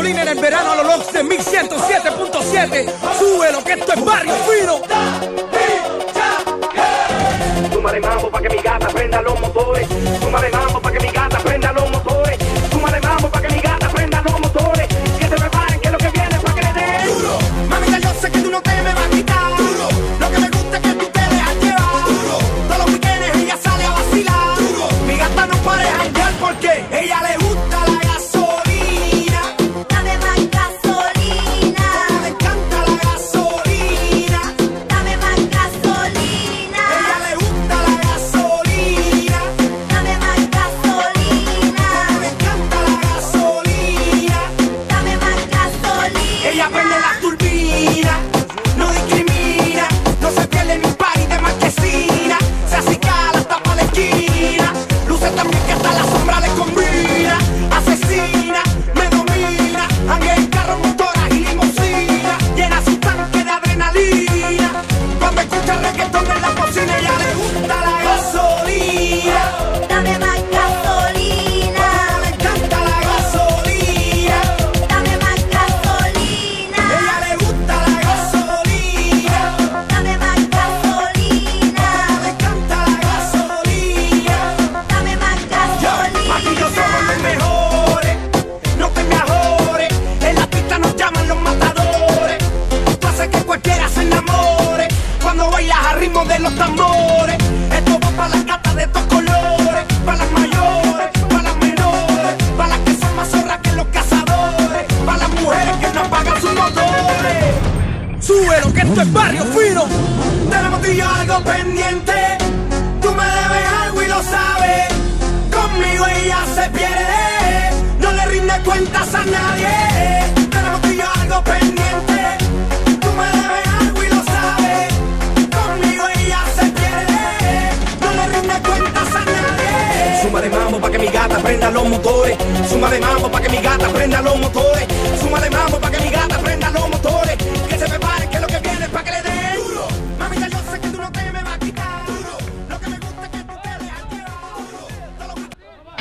gasolina en el verano a los LOX de 1107.7. Súbelo que esto es barrio fino. Súmale mambo pa' que mi gata prenda los motores. Súmale mambo pa' que mi gata prenda los motores. Súmale mambo pa' que mi gata prenda los motores. Que se preparen que lo que viene es pa' que le den duro. Mamita, yo sé que tú no te me vas a quitar duro. Lo que me gusta es que tú te dejas llevar duro. Todos los weekends ella sale a vacilar duro. Mi gata no para de janguear porque ella le gusta la gasolina. Dame más gasolina. Le encanta la gasolina. Dame más gasolina. Ella le gusta la gasolina. Dame más gasolina. Le encanta la gasolina. Dame más gasolina. Ella prende la turbina, no discrimina, no se pierde ni un party de marquesina. Se acicala hasta pa' la esquina, luce también que hasta la sombra le combina. Asesina, me domina, anda en carro, motoras y limusina. Llena su tanque de adrenalina, cuando escucha reggaetón en la cocina. Ella le gusta la gasolina. Dame más gasolina. Le encanta la gasolina. Dame más gasolina. Ella le gusta la gasolina. Dame más gasolina. Le encanta la gasolina. Dame más gasolina. Aquí yo somos los mejores, no te me ajores. En la pista nos llaman los matadores. Tú haces que cualquiera se enamore cuando bailas a ritmo de los tambores. Esto va para las gatas de estos colores, para las mayores, para las menores, para las que son más zorras que los cazadores, para las mujeres que no apagan sus motores. Súbelo que esto es barrio fino. Tenemos tú y yo algo pendiente. Tú me debes algo y lo sabes. Conmigo ella se pierde. No le rinde cuentas a nadie. Tenemos tú y yo algo pendiente. Tú me debes algo y lo sabes. Conmigo ella se pierde. No le rinde cuentas a nadie. Suma de mambo pa' que mi gata prenda los motores. Suma de mambo pa' que mi gata prenda los motores. Suma de mambo pa' que mi gata prenda los motores. Que se preparen que lo que viene es pa' que le den duro. Mamita, yo sé que tú no te me vas a quitar duro. Lo que me gusta es que tú te dejas llevar duro. Todo lo que-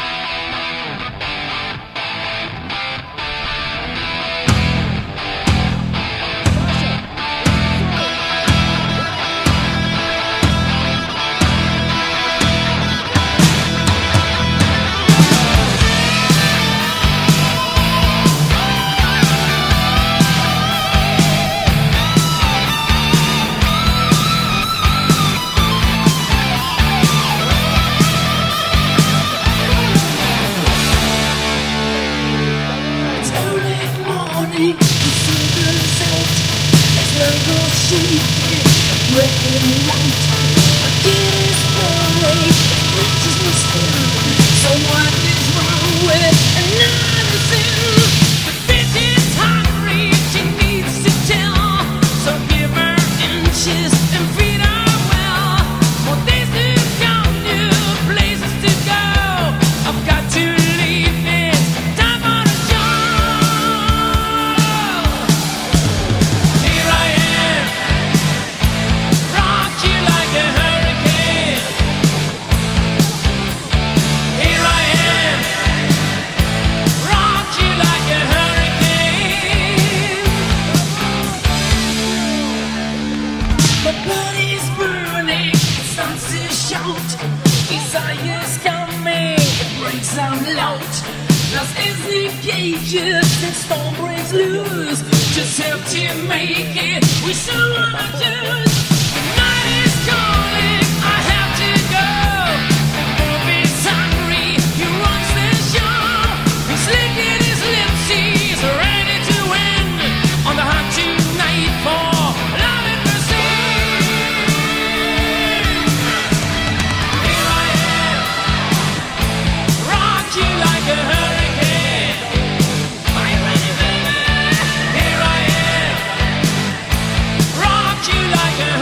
Das ist nicht cages, the storm breaks loose. Just help to make it, we so wanna choose. The night is calling, I have to go. The movie's hungry, he wants the show. He's licking his lips, he's ready to win. On the hunt tonight for love and pursuit. Here I am, rock you like a hurricane. Are you ready, baby? Here I am, rock you like a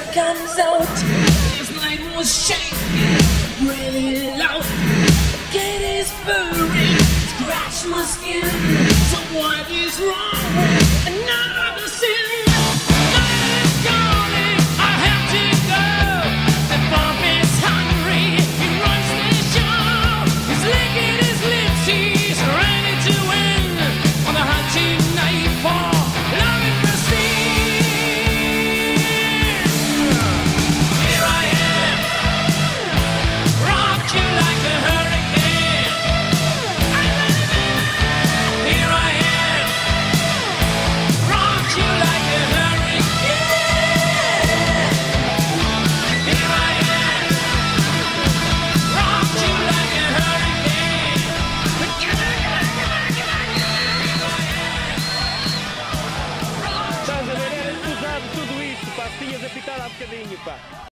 comes out. His night was shaking really loud. Get his furry, scratch my skin. So what is wrong? Another sin. Night is calling, I have to go. The bomb is hungry, he runs the show. He's licking his lips, he's ready to win. On the hunting night for love and prestige. Here I am, rock you like a hurricane. Here I am, rock you like a hurricane. Here I am, rock you like a hurricane. Estás a ver? Era escusado tudo isto, pá. Tinhas apitado há bocadinho, pá.